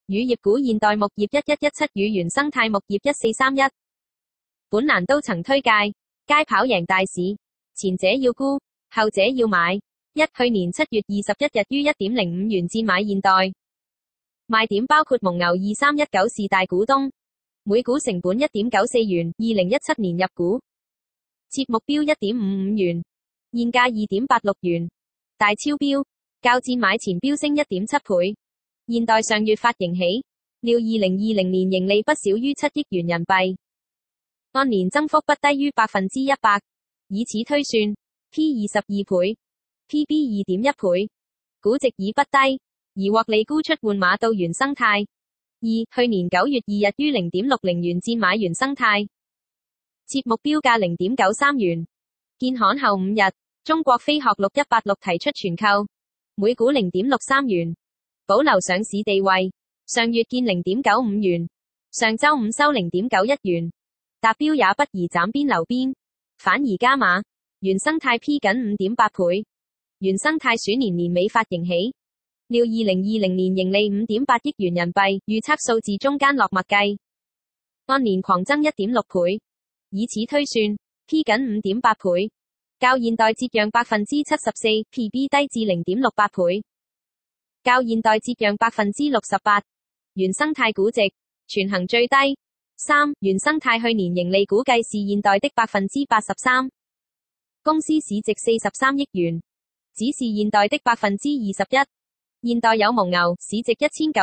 乳業股現代牧業1117與原生態牧業1431。本欄都曾推介，皆跑贏大市，前者要沽，後者要買。去年7月21日於 1.05 元賤買現代，賣點包括蒙牛2319是大股東，每股成本 1.94 元，2017年入股，設目標 1.55 元，現價 2.86 元，大超標，較賤買前飆升 1.7 倍。現代上月發盈喜，料2020年盈利不少於7億元人幣，按年增幅不低於 100%， 以此推算 P22 倍 ，PB 2.1 倍，估值已不低，而獲利沽出換馬到原生態。去年9月2日於 0.60 元賤買原生態，設目標價 0.93 元。建刊後5日，中國飛鶴6186提出全購，每股 0.63 元。保留上市地位，上月見 0.95 元，上周五收 0.91 元，達標也不宜斬邊留邊，反而加碼。原生態 P 緊 5.8 倍，原生態鼠年年尾發盈喜，料2020年盈利 5.8 億元人幣，預測數字中間落墨計，按年狂增 1.6 倍，以此推算 P 緊 5.8 倍，較現代折讓 74%， PB 低至 0.68 倍。較現代折讓 68%， 原生態估值全行最低。原生態去年盈利估計是現代的 83%， 公司市值43億元，只是現代的 21%。現代有蒙牛，市值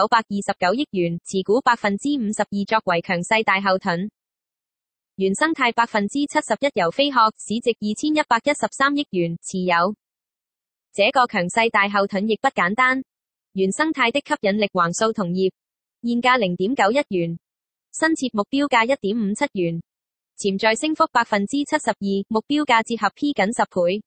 1929億元，持股 52% 作為強勢大後盾。原生態 71% 由飛鶴，市值2113億元，持有。這個強勢大後盾亦不簡單。原生態的吸引力橫掃同業，現價 0.91 元，新設目標價 1.57 元，潛在升幅 72%， 目標價折合 P 緊10倍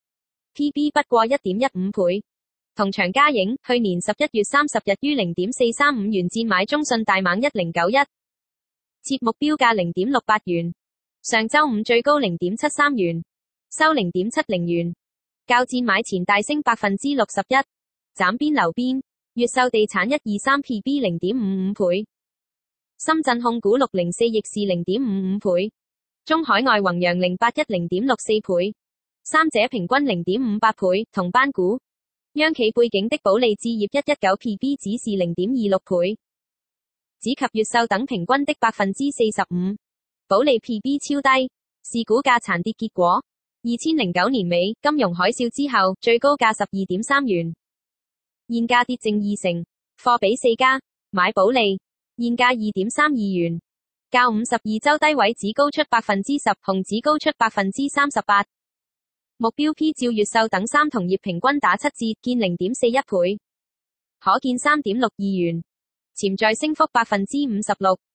，PB 不過 1.15 倍。同場加映，去年11月30日於 0.435 元賤買中信大猛1091，設目標價 0.68 元，上周五最高 0.73 元，收 0.70 元，較賤買前大升 61%。斬邊留邊，越秀地產123 PB 0.55 倍，深圳控股604亦是 0.55 倍，中海外宏洋081 0.64 倍，三者平均 0.58 倍，同班股。央企背景的保利置業119 PB 只是 0.26 倍，只及越秀等平均的 45%， 保利 PB 超低，是股價殘跌結果。2009年尾金融海嘯之後，最高價 12.3 元。現價跌剩20%，貨比4家，買保利，現價 2.32 元，較52周低位指高出 10%， 紅指高出 38%。目標 P 照越秀等三同業平均打7折，見 0.41 倍，可見 3.62 元，潛在升幅 56%。